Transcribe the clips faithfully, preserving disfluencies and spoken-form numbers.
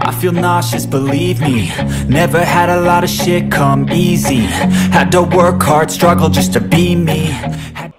I feel nauseous, believe me. Never had a lot of shit come easy. Had to work hard, struggle just to be me. Had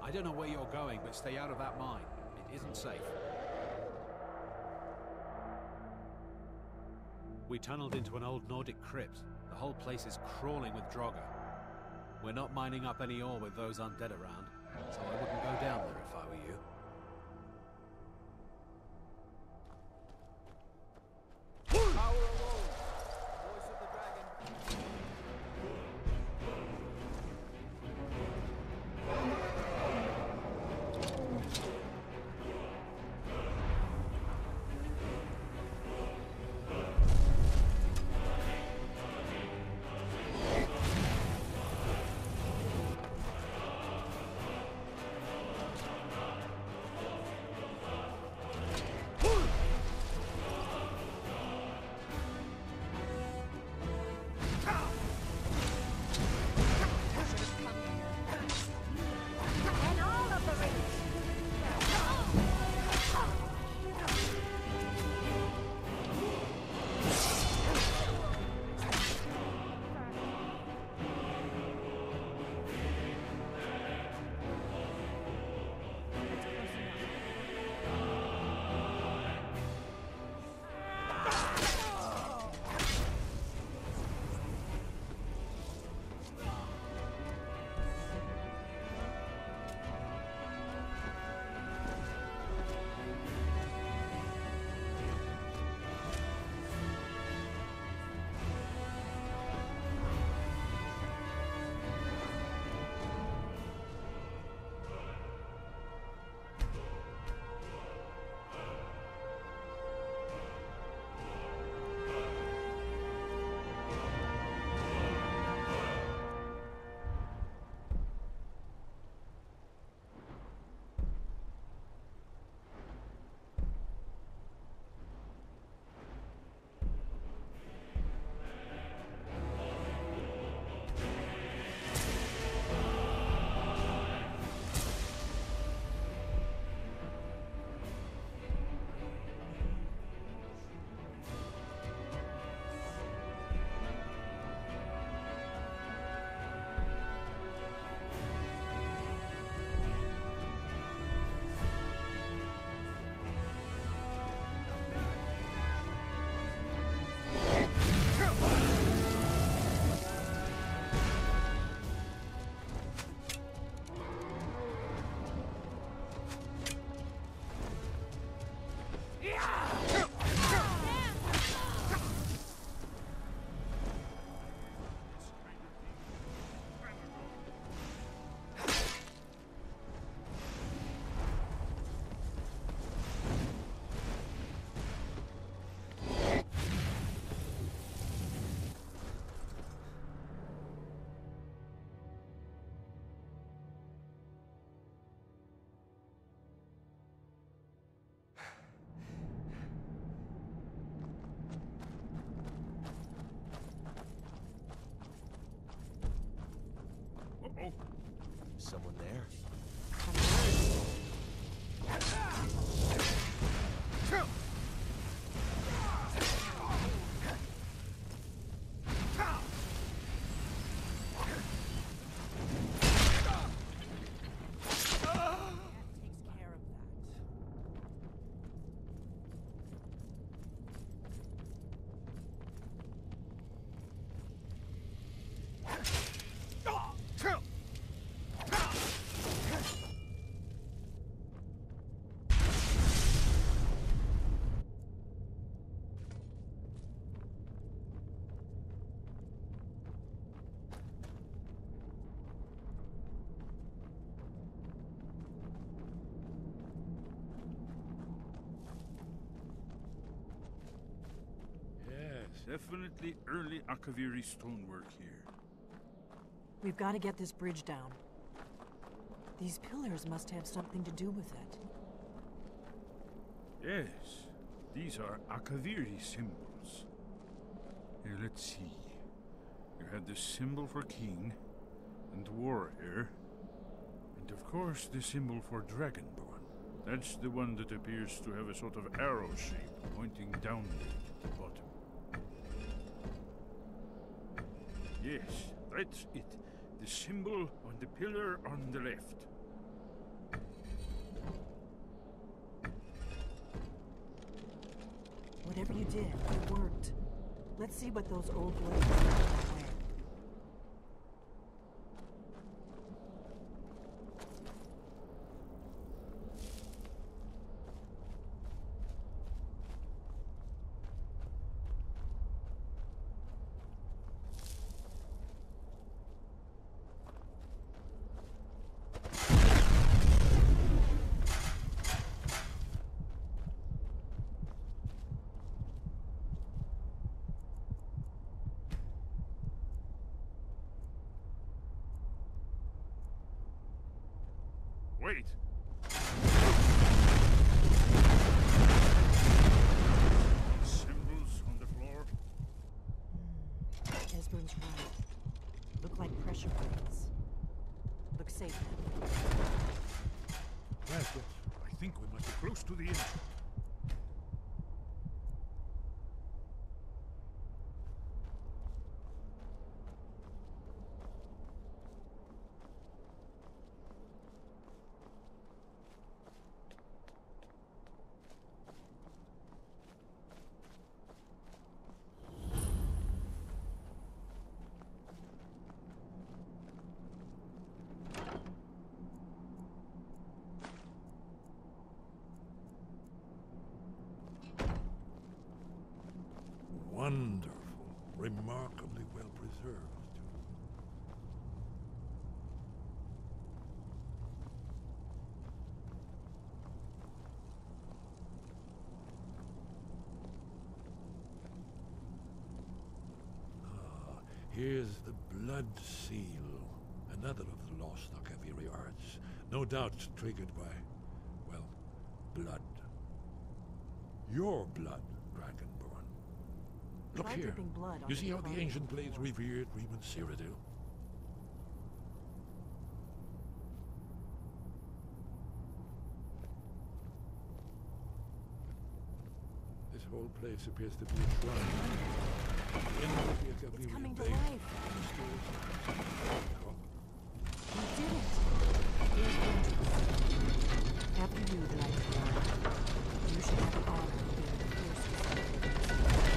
I don't know where you're going, but stay out of that mine. It isn't safe. We tunneled into an old Nordic crypt. The whole place is crawling with Draugr. We're not mining up any ore with those undead around, so I wouldn't go down there if I were you. Power alone! Voice of the dragon. Uh-oh. Someone there? Definitely early Akaviri stonework here. We've got to get this bridge down. These pillars must have something to do with it. Yes, these are Akaviri symbols. Here, let's see. You had the symbol for king and warrior, and of course the symbol for dragonborn. That's the one that appears to have a sort of arrow shape pointing downward at the bottom. Yes, that's it. The symbol on the pillar on the left. You did. It worked. Let's see what those old blades are wearing. Wait! Symbols on the floor? Hmm. Esbern's right. Look like pressure plates. Look safe. Yes, yes. I think we must be close to the entrance. Wonderful. Remarkably well preserved. Ah, here's the Blood Seal. Another of the lost Akaviri arts. No doubt triggered by, well, blood. Your blood, Dragonborn. Look Try here. dripping blood You onto see how the the ancient carving blades floor. revered Reman Cyrodiil? This whole place appears to be a shrine. In the It's Akaviri coming to blade, life. the stairs. Oh, We did it! Here's the entrance. After you, Dragonborn. You should have the honor of being the first to celebrate.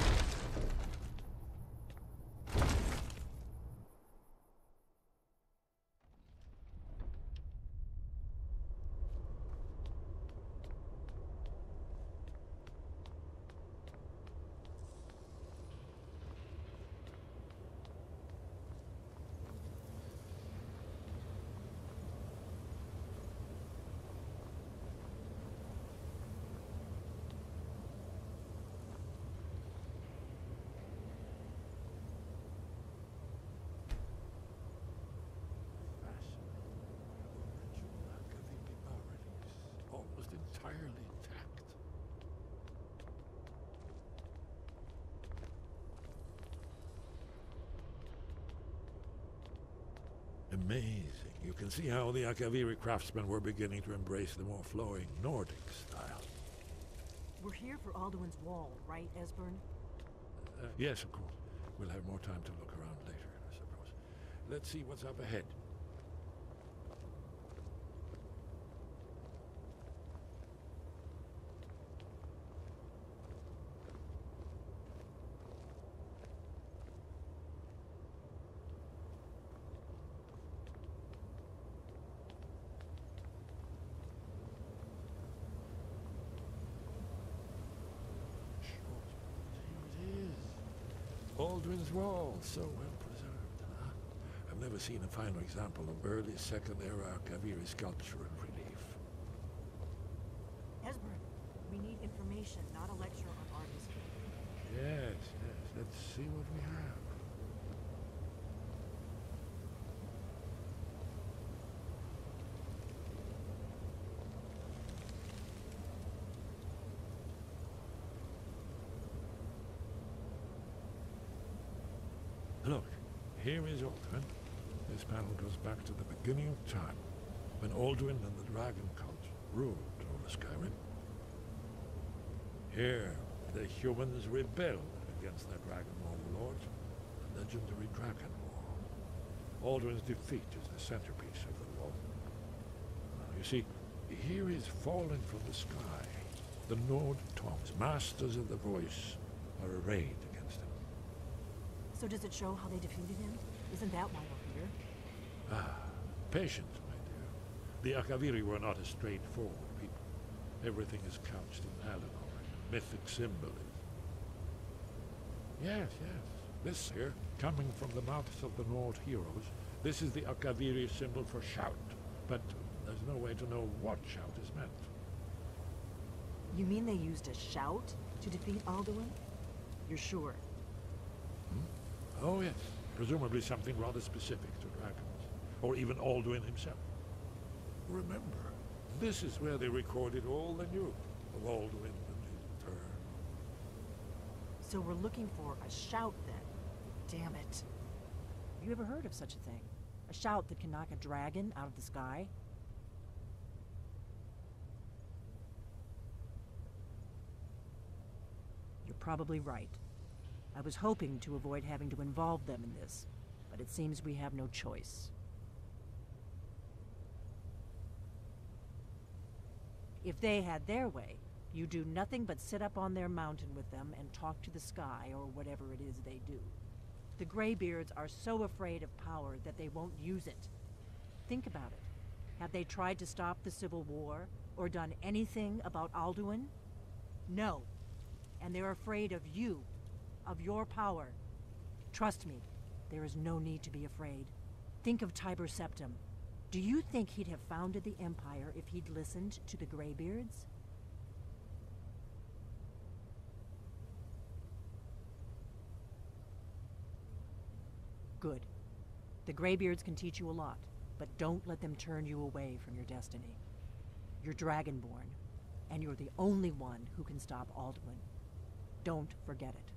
almost entirely intact. Amazing. You can see how the Akaviri craftsmen were beginning to embrace the more flowing Nordic style. We're here for Alduin's Wall, right, Esbern? Uh, yes, of course. We'll have more time to look around later, I suppose. Let's see what's up ahead. Alduin's Wall, so well preserved. Huh? I've never seen a finer example of early Second Era Akaviri sculpture and relief. Esbern, we need information, not a lecture on artistry. Yes, yes. Let's see what we have. Look, here is Alduin. This panel goes back to the beginning of time, when Alduin and the Dragon Cult ruled over Skyrim. Here, the humans rebelled against their dragon overlords, the legendary Dragon War. Alduin's defeat is the centerpiece of the war. Now, you see, here is falling from the sky, the Nord Tongs, masters of the voice, are arrayed against him. So does it show how they defeated him? Isn't that why we're here? Ah, patience, my dear. The Akaviri were not a straightforward people. Everything is couched in allegory, mythic symbolism. Yes, yes. This here, coming from the mouths of the Nord heroes, this is the Akaviri symbol for shout. But there's no way to know what shout is meant. You mean they used a shout to defeat Alduin? You're sure? Hmm? Oh, yes. Presumably something rather specific to dragons. Or even Alduin himself. Remember, this is where they recorded all they knew of Alduin and his turn. So we're looking for a shout then. Damn it. Have you ever heard of such a thing? A shout that can knock a dragon out of the sky? You're probably right. I was hoping to avoid having to involve them in this, but it seems we have no choice. If they had their way, you do nothing but sit up on their mountain with them and talk to the sky or whatever it is they do. The Greybeards are so afraid of power that they won't use it. Think about it. Have they tried to stop the Civil War or done anything about Alduin? No. And they're afraid of you, of your power. Trust me, there is no need to be afraid. Think of Tiber Septim. Do you think he'd have founded the Empire if he'd listened to the Greybeards? Good. The Greybeards can teach you a lot, but don't let them turn you away from your destiny. You're Dragonborn, and you're the only one who can stop Alduin. Don't forget it.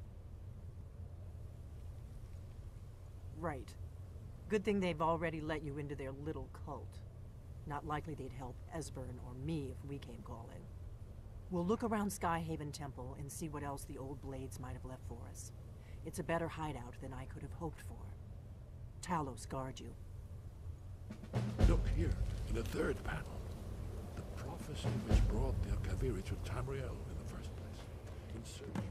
Right. Good thing they've already let you into their little cult. Not likely they'd help Esbern or me if we came calling. We'll look around Skyhaven Temple and see what else the old Blades might have left for us. It's a better hideout than I could have hoped for. Talos guard you. Look here, in the third panel. The prophecy which brought the Akaviri to Tamriel in the first place. In search of the dragon.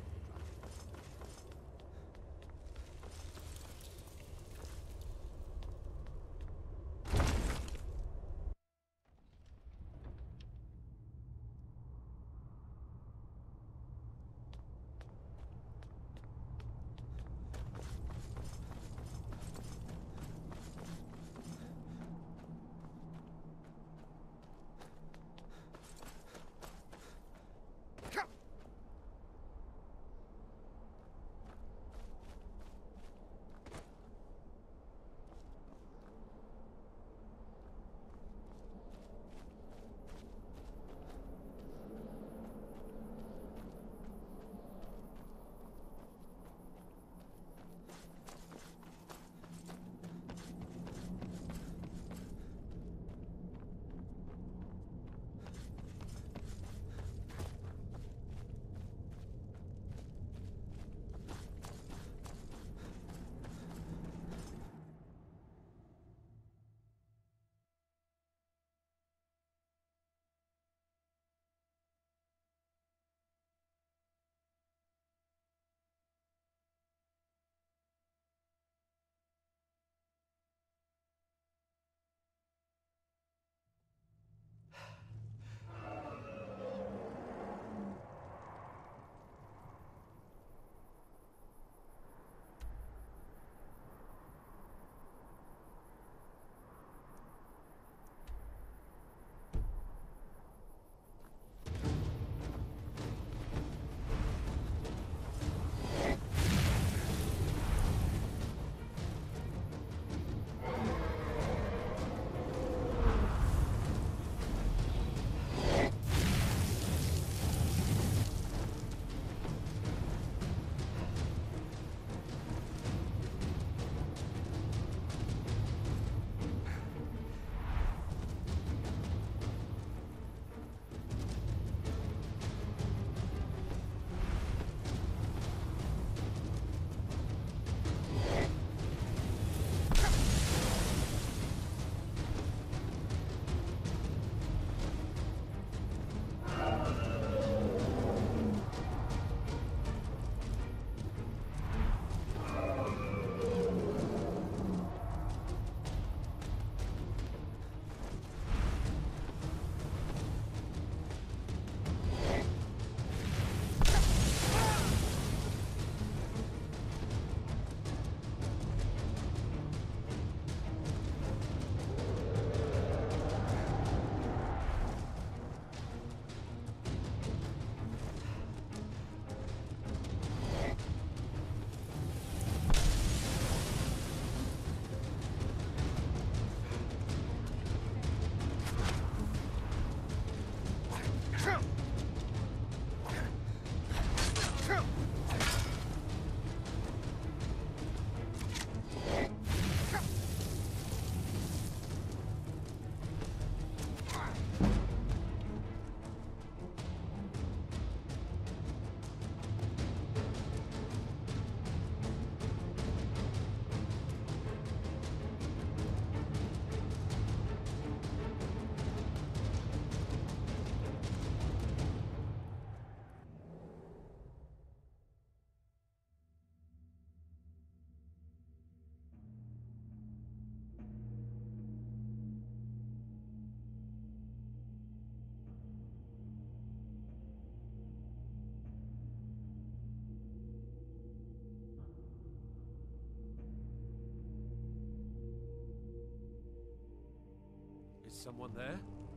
Someone there?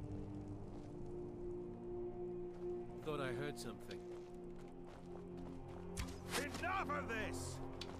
Thought I heard something. Enough of this!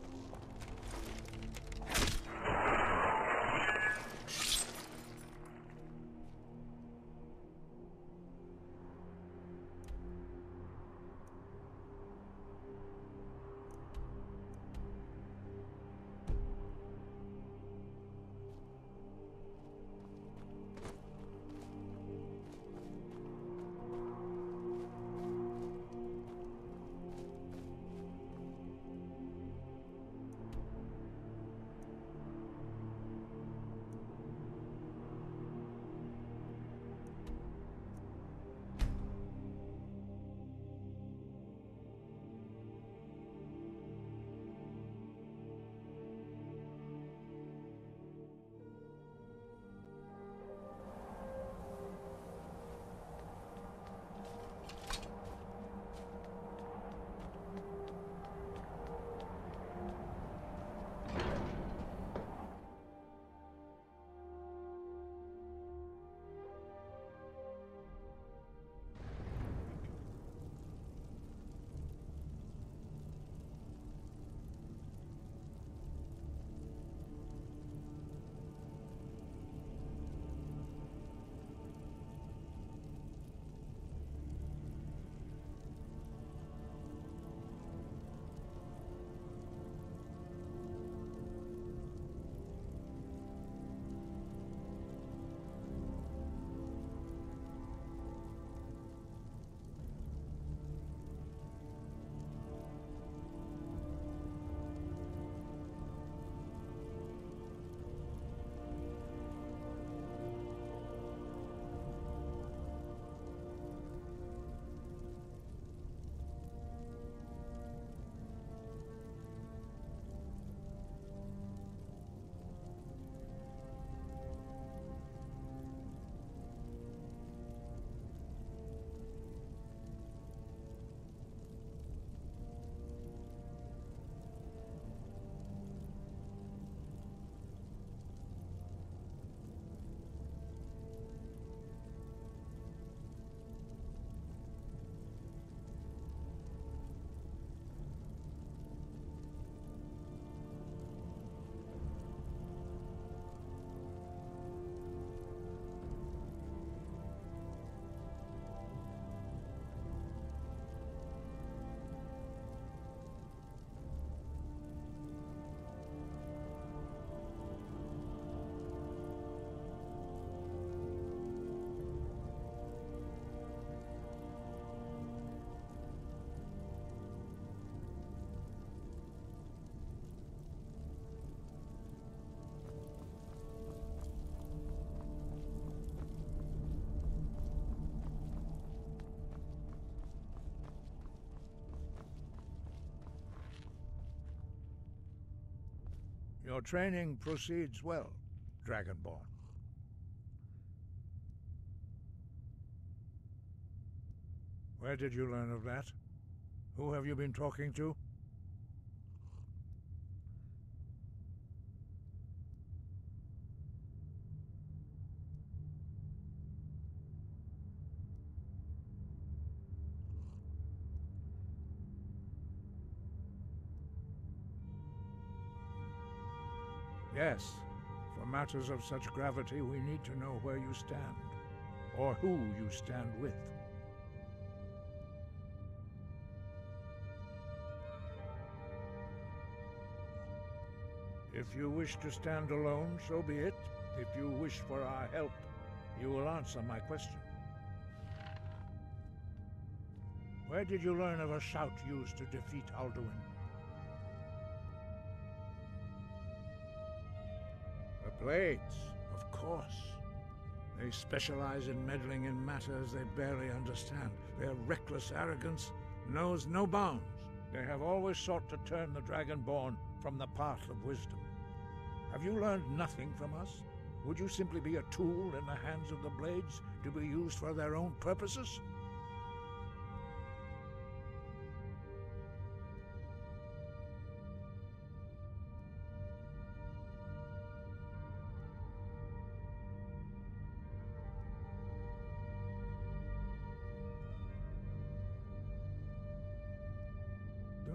Your training proceeds well, Dragonborn. Where did you learn of that? Who have you been talking to? Yes, for matters of such gravity, we need to know where you stand, or who you stand with. If you wish to stand alone, so be it. If you wish for our help, you will answer my question. Where did you learn of a shout used to defeat Alduin? The Blades, of course. They specialize in meddling in matters they barely understand. Their reckless arrogance knows no bounds. They have always sought to turn the Dragonborn from the path of wisdom. Have you learned nothing from us? Would you simply be a tool in the hands of the Blades to be used for their own purposes?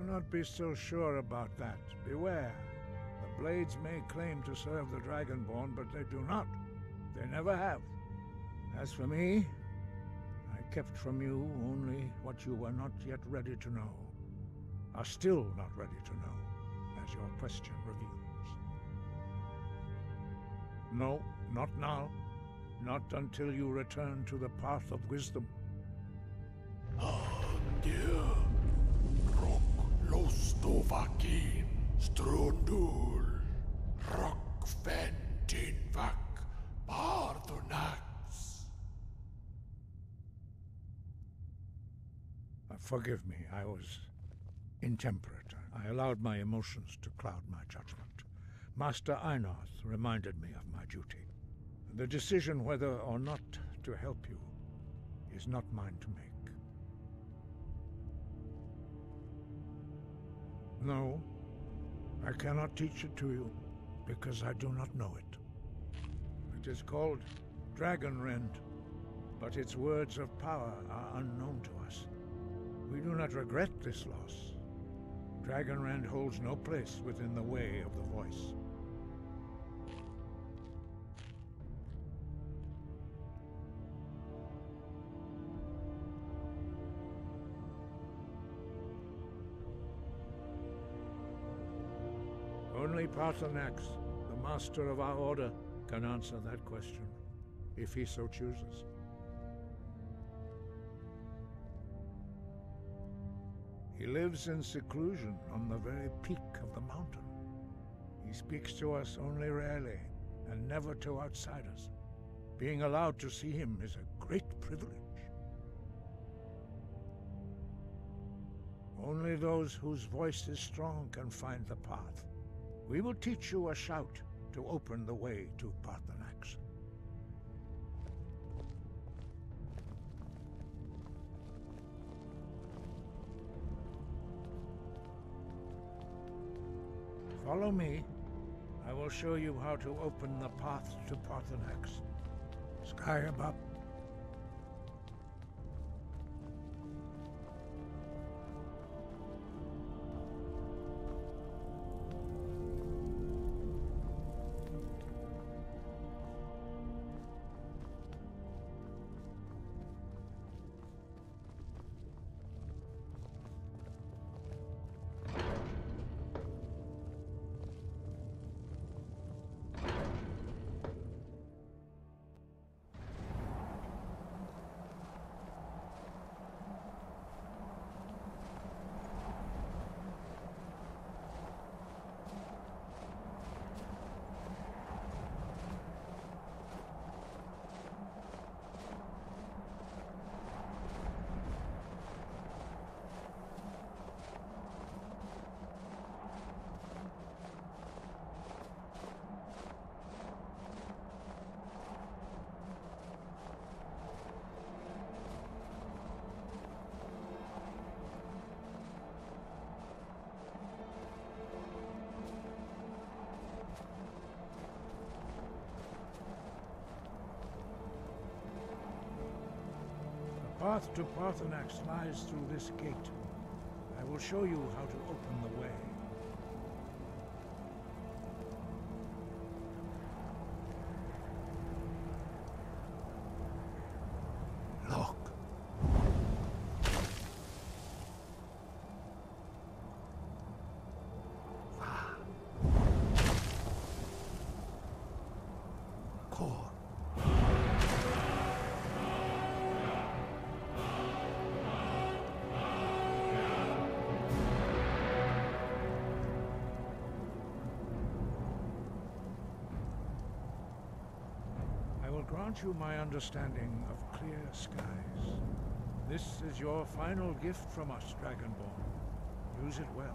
not be so sure about that. Beware. The Blades may claim to serve the Dragonborn, but they do not. They never have. As for me, I kept from you only what you were not yet ready to know. Are still not ready to know, as your question reveals. No, not now. Not until you return to the path of wisdom. Andir, Rock Lostovakin, Strundul, Rock Ventinvak, Bardonax. Forgive me, I was intemperate. I allowed my emotions to cloud my judgment. Master Einarth reminded me of my duty. The decision whether or not to help you is not mine to make. No, I cannot teach it to you, because I do not know it. It is called Dragonrend, but its words of power are unknown to us. We do not regret this loss. Dragonrend holds no place within the way of the voice. Only Paarthurnax, the master of our order, can answer that question, if he so chooses. He lives in seclusion on the very peak of the mountain. He speaks to us only rarely, and never to outsiders. Being allowed to see him is a great privilege. Only those whose voice is strong can find the path. We will teach you a shout to open the way to Paarthurnax. Follow me. I will show you how to open the path to Paarthurnax. Sky above. The path to Paarthurnax lies through this gate. I will show you how to open the way. Look. Ah. Core. Grant you my understanding of clear skies. This is your final gift from us, Dragonborn. Use it well.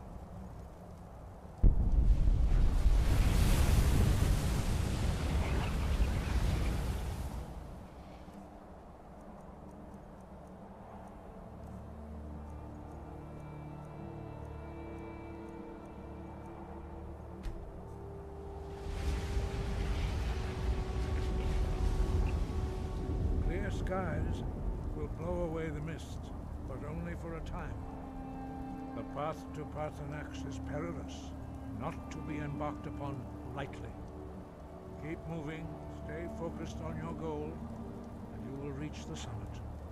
Skies will blow away the mist, but only for a time. The path to Paarthurnax is perilous, not to be embarked upon lightly. Keep moving, stay focused on your goal, and you will reach the summit.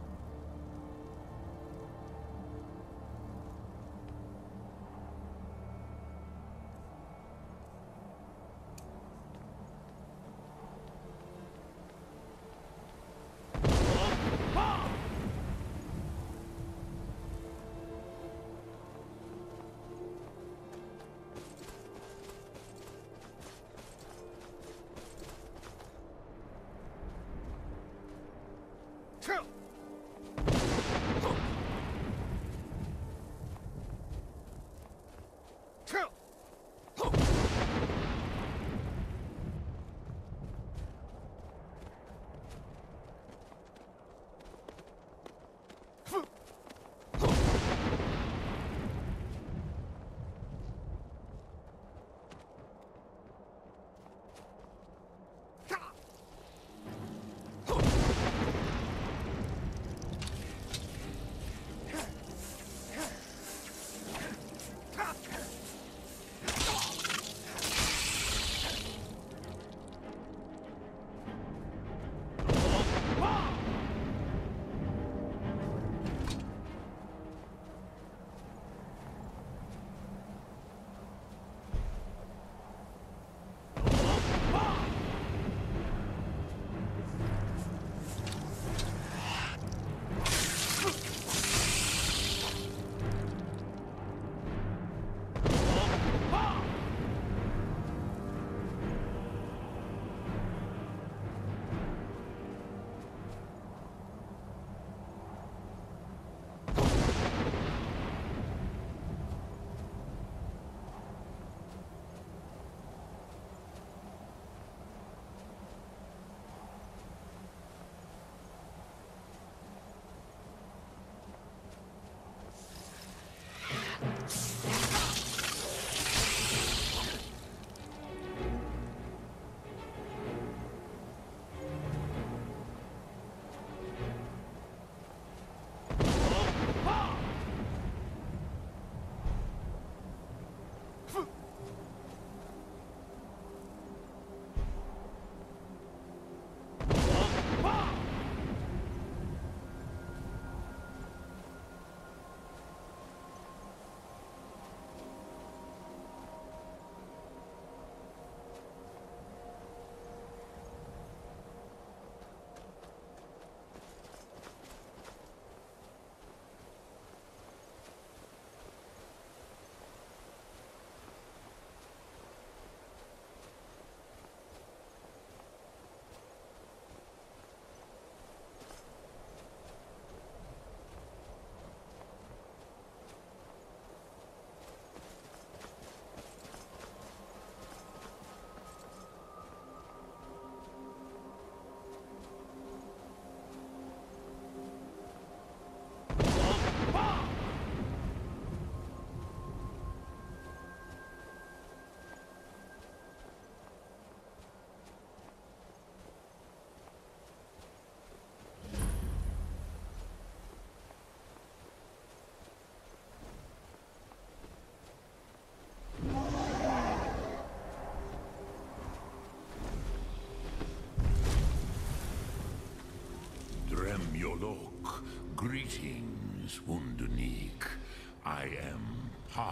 Dremyolok, greetings, Wunderneek. I am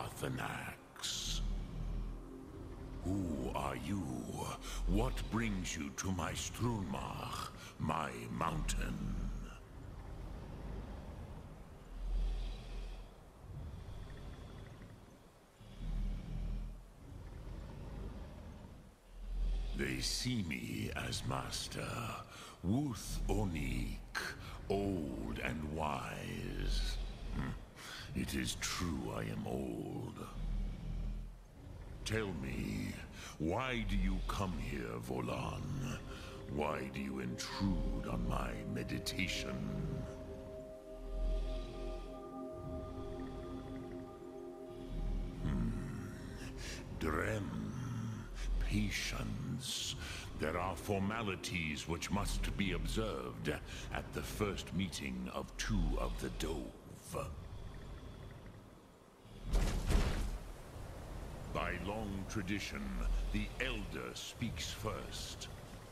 Paarthurnax. Who are you? What brings you to my Strunmach, my mountain? They see me as master, Wuth Onik, old and wise. It is true I am old. Tell me, why do you come here, Volan? Why do you intrude on my meditation? Hmm. Drem. Patience. There are formalities which must be observed at the first meeting of two of the Dove. By long tradition, the Elder speaks first.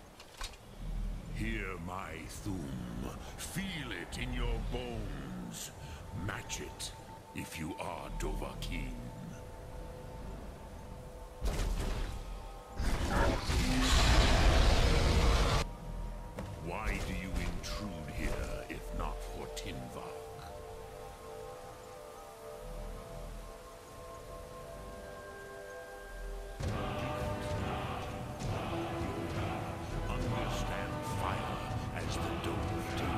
Hear my Thu'um. Feel it in your bones. Match it if you are Dovahkiin. Why do you intrude here if not for Tinvak? Understand fire as the Dove do.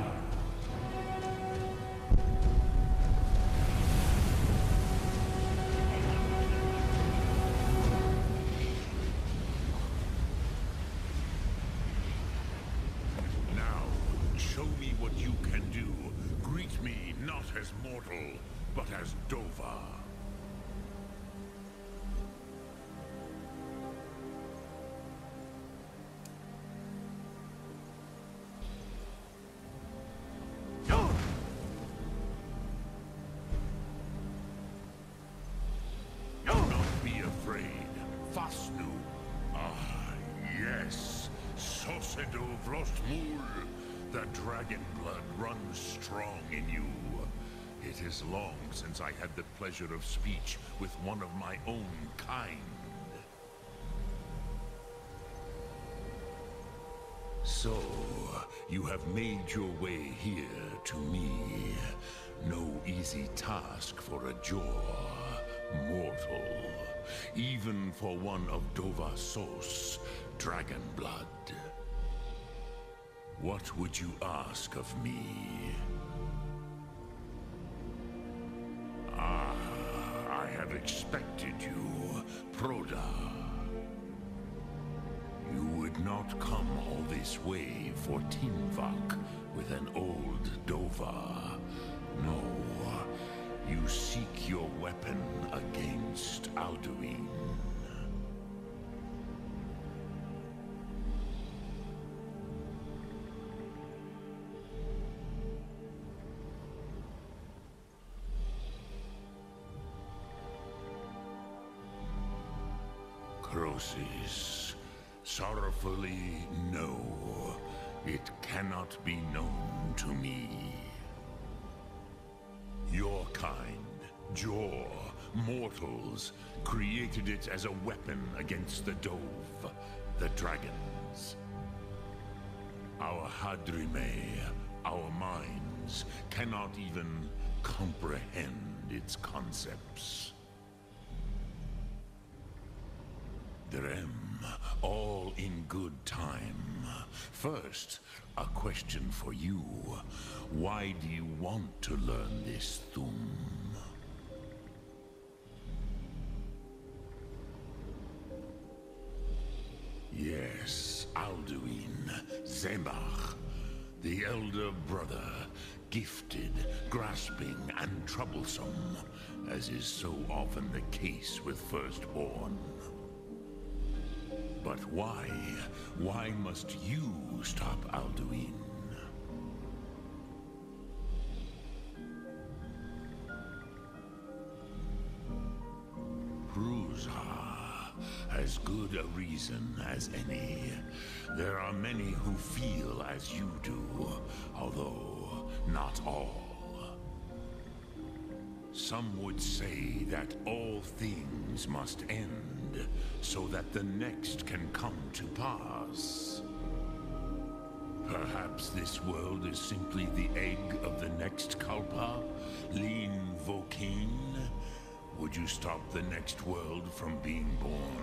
Now, show me what you can do. Greet me not as mortal, but as Dova. Not be afraid. Fasnu. Ah, yes. Sosedo Vrostmul. The dragon blood runs strong in you. It is long since I had the pleasure of speech with one of my own kind. So, you have made your way here to me. No easy task for a Jor mortal. Even for one of Dova Sos, dragon blood. What would you ask of me? Ah, I have expected you, Proda. You would not come all this way for Tinvak with an old Dova. No, you seek your weapon against Alduin. Crosis, sorrowfully, no. It cannot be known to me. Your kind, Jor, mortals, created it as a weapon against the Dove, the dragons. Our Hadrime, our minds, cannot even comprehend its concepts. Drem, all in good time. First, a question for you. Why do you want to learn this Thu'um? Yes, Alduin, Zemach, the elder brother, gifted, grasping, and troublesome, as is so often the case with Firstborn. But why? Why must you stop Alduin? Pruzha, as good a reason as any. There are many who feel as you do, although not all. Some would say that all things must end, so that the next can come to pass. Perhaps this world is simply the egg of the next Kalpa, Lin Vokin. Would you stop the next world from being born?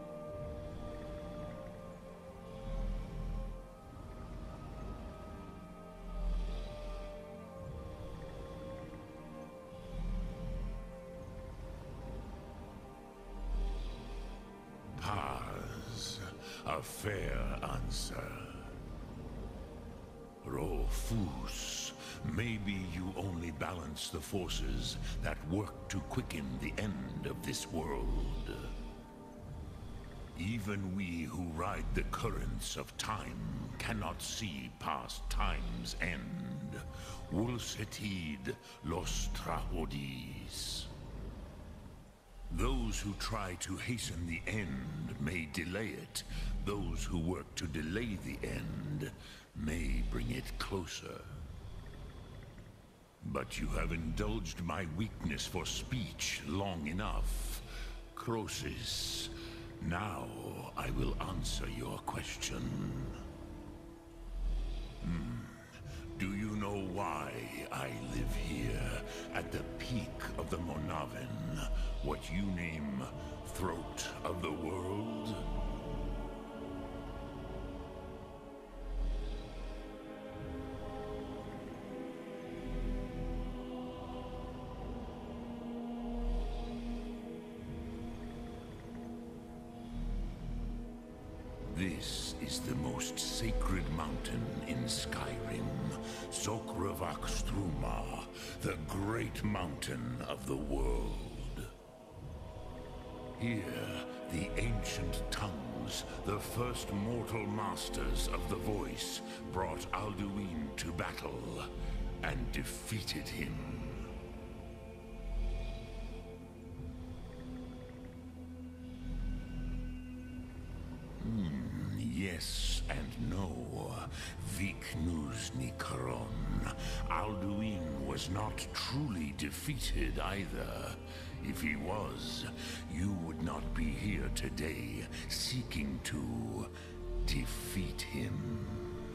Paz, a fair answer. Rofus, maybe you only balance the forces that work to quicken the end of this world. Even we who ride the currents of time cannot see past time's end. Wulsetid los Trahodis. Those who try to hasten the end may delay it. Those who work to delay the end may bring it closer. But you have indulged my weakness for speech long enough. Croesus, now I will answer your question. Hmm. Do you know why I live here, at the peak of the Monavin, what you name Throat of the World? This is the most sacred mountain in Skyrim, Zokravak Struma, the great mountain of the world. Here, the ancient tongues, the first mortal masters of the voice, brought Alduin to battle and defeated him. Yes and no. Viknuzny Karon. Alduin was not truly defeated either. If he was, you would not be here today seeking to defeat him.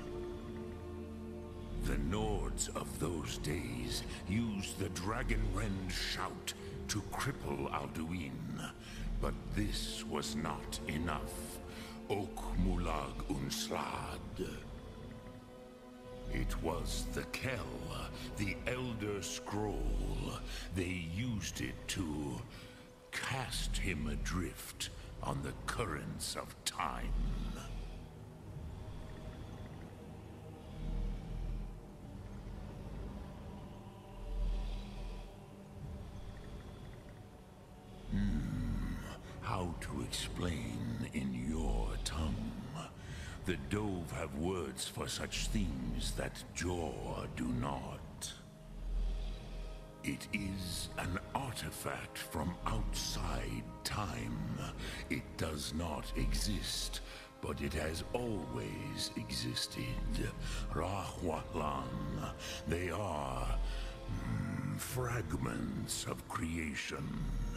The Nords of those days used the Dragonrend shout to cripple Alduin, but this was not enough. Ok Mulag Unslad. It was the Kell, the Elder Scroll. They used it to cast him adrift on the currents of time. How to explain in your tongue? The Dove have words for such things that Jor do not. It is an artifact from outside time. It does not exist, but it has always existed. Rahwalan. They are mm, fragments of creation.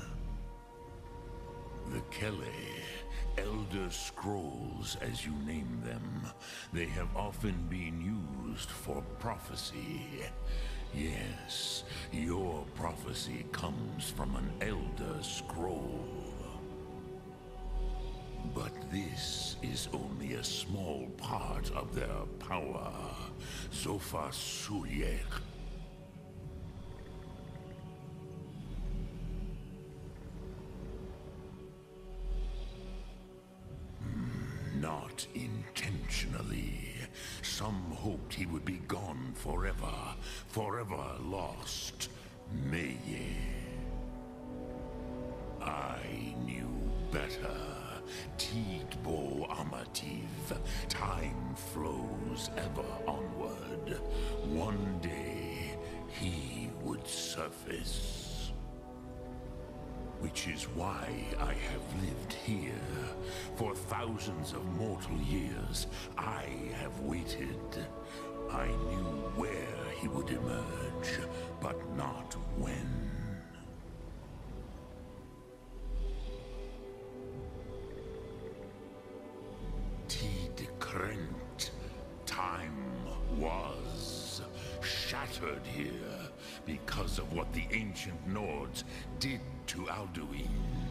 The Kelle, Elder Scrolls as you name them, they have often been used for prophecy. Yes, your prophecy comes from an Elder Scroll. But this is only a small part of their power. Zofa Sulyek. Not intentionally. Some hoped he would be gone forever, forever lost. Meye. I knew better. Tidbo Amativ. Time flows ever onward. One day, he would surface. Which is why I have lived here. For thousands of mortal years, I have waited. I knew where he would emerge, but not when. Tid Krent. Time was shattered here because of what the ancient Nords did to Alduin.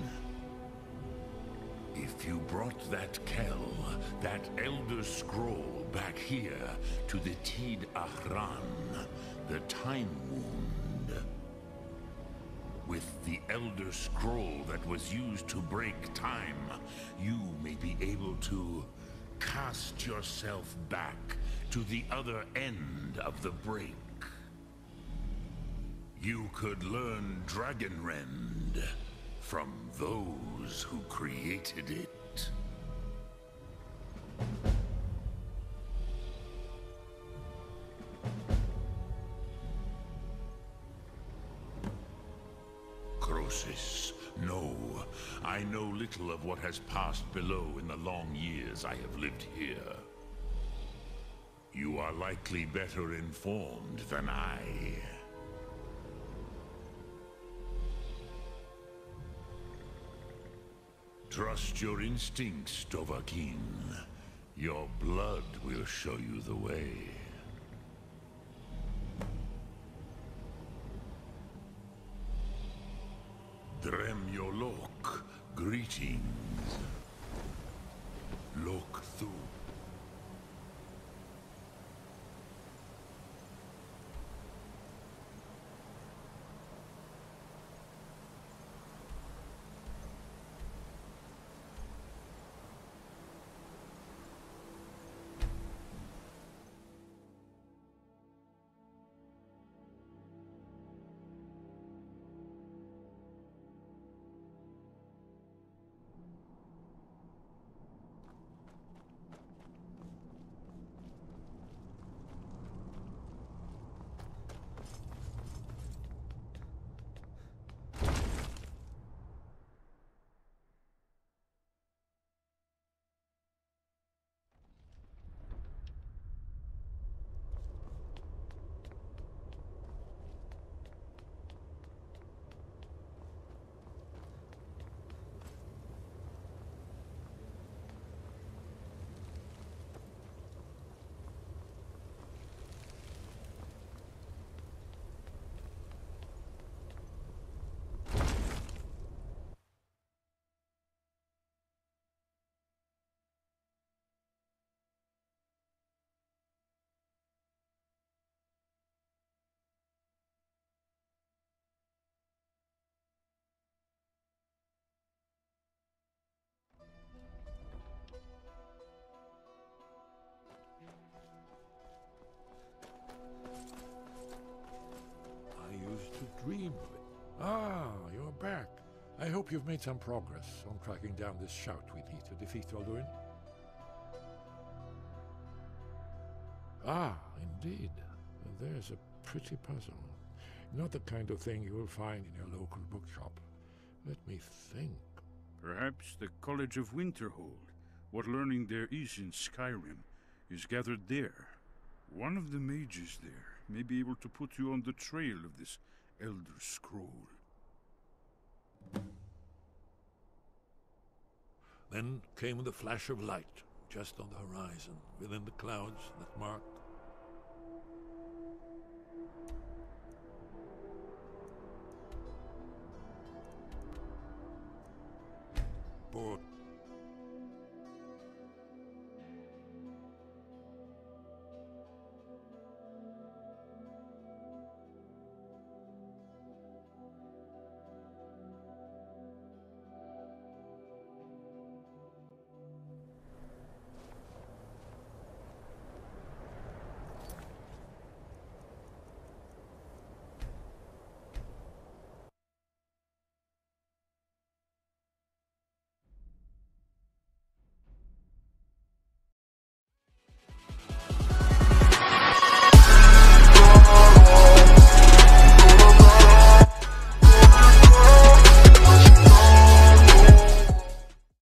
If you brought that Kell, that Elder Scroll back here to the Tid Ahran, the Time Wound, with the Elder Scroll that was used to break time, you may be able to cast yourself back to the other end of the break. You could learn Dragonrend from those who created it. Croesus, No, I know little of what has passed below in the long years I have lived here. You are likely better informed than I. Trust your instincts, Dovahkiin. Your blood will show you the way. Drem Yolok, greetings. Lok Thu. Dream of it. Ah, you're back. I hope you've made some progress on tracking down this shout we need to defeat Alduin. Ah, indeed. There's a pretty puzzle. Not the kind of thing you will find in your local bookshop. Let me think. Perhaps the College of Winterhold. What learning there is in Skyrim is gathered there. One of the mages there may be able to put you on the trail of this Elder Scroll. Then came the flash of light, just on the horizon, within the clouds that mark